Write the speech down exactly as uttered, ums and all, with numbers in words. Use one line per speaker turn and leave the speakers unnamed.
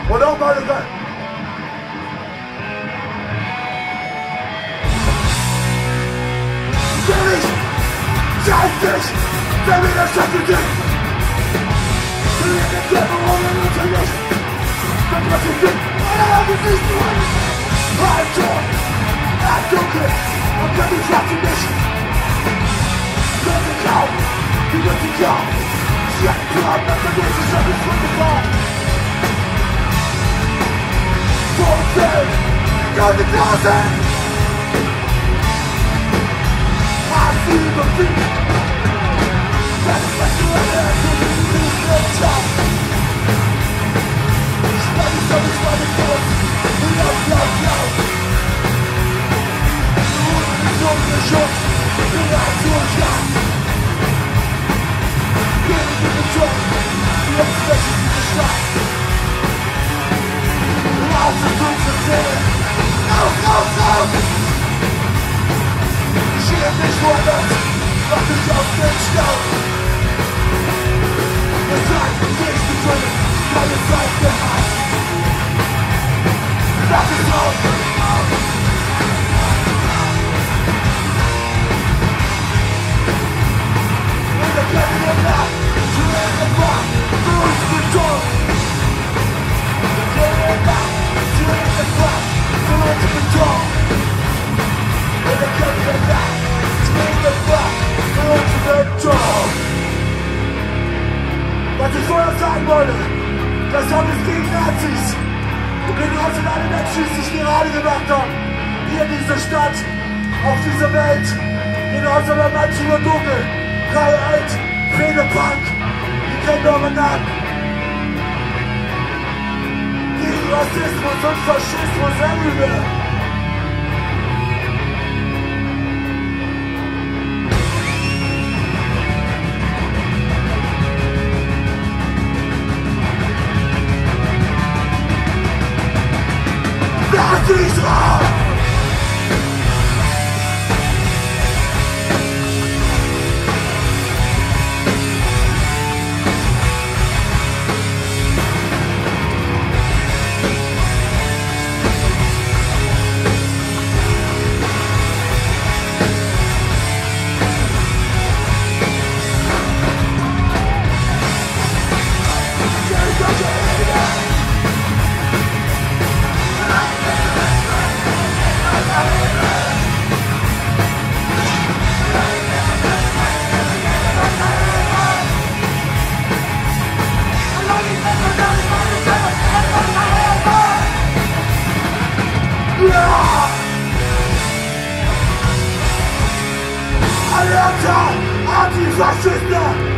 Und auch mal egal. Will ich, zeig dich, wer mir das Schatten gibt. Will ich den Körper ohne unter mich. Dann was ich bin, ah, das ist nur ein Tor, ein Dunkel, und kann die Schatten nicht. Wird sich kaum, die wird sich kaum. Sie hat einen Plan, das vergisst sich schon nicht von Gefahr. Vorfeld, goldene Klasse. Hast du überwiegt. Das ist was du erlernst, und du bist nicht schaffst. Schlag ich doch nicht meine Brust. Lauf, lauf, lauf. Du bist ohne Schutz. Bereit zur Schlacht. Geh in den Job. Jetzt wechselt diese Schlacht. Raus aus unserer Seele. Auf, auf, auf. Schirm dich woanders. Mach dich auf den Staub. Es sagt, gehst du drin. Keine Zeit mehr hast. Lass es raus. In der Kette der Nacht. Zu Ende Wach. Für uns Beton. In der Kette der Nacht. Zu Ende Wach. Für uns Beton. In der Kette der Nacht. Zu Ende Wach. Für uns Beton. Was ich vorher sagen wollte, das Song ist gegen Nazis. Und genauso sind alle Menschen, die sich gerade gemacht haben. Hier in dieser Stadt, auf dieser Welt. Genauso bei manchen nur dunkel. Drei alt, viele Punk. Die kennen eure Namen. Gegen Rassismus und Faschismus everywhere. Lass dich raus! Alerta! Antifaschisten!